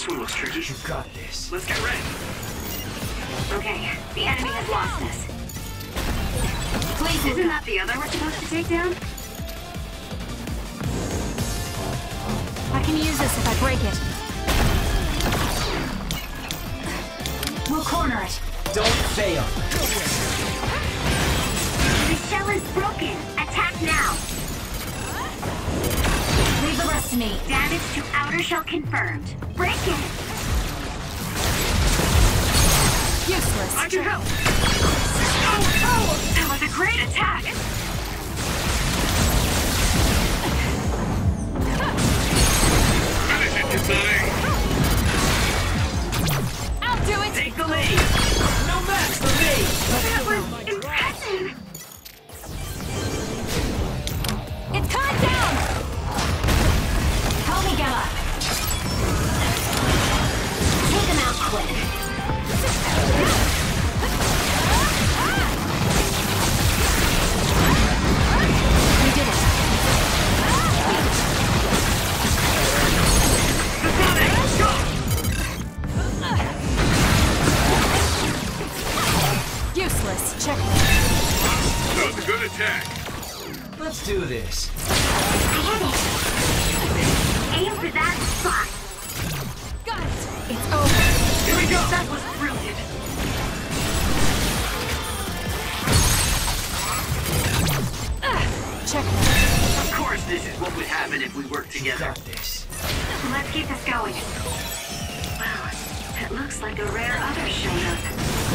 This one looks tricky. You got this. Let's get ready. Okay, the enemy has lost us. Please, isn't that the other we're supposed to take down? I can use this if I break it. We'll corner it. Don't fail. The shell is broken. Attack now. Leave the rest to me. Damage to outer shell confirmed. Break it. Useless. I can help. Oh, that was a great attack. Finish it, Kasane! I'll do it. Take the lead! No match for me. That was impressive. It's coming down. Help me get up. Take him out quick. We did it. Kasane, go! Useless. Check. That was a good attack. Let's do this. I hit it. Aim for that spot. Got it. It's over. Here we go! That was brilliant. Check. Of course this is what would happen if we worked You together. got this. Let's keep this going. Wow, it looks like a rare other showed up.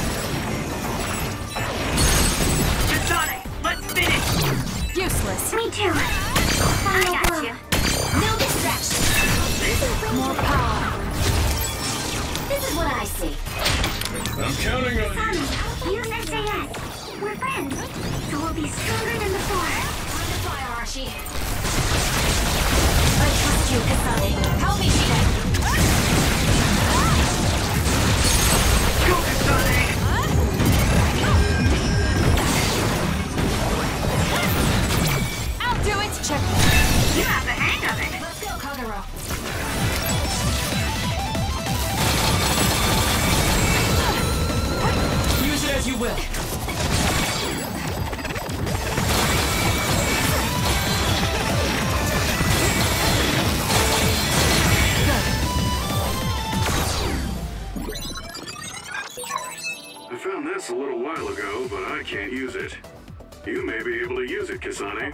Kasane, let's finish! Useless. Me too. I got you. No distraction. More power. This is what I see. I'm counting on you. Sonny, use SAS. We're friends, so we'll be stronger than before. On the fire, Archie. I trust you, Kasane. Help me, Sheeta. Go, Kasane! I'll do it. Check. You have the hang of it. Let's go, Kagero. Use it as you will. I found this a little while ago, but I can't use it. You may be able to use it, Kasane.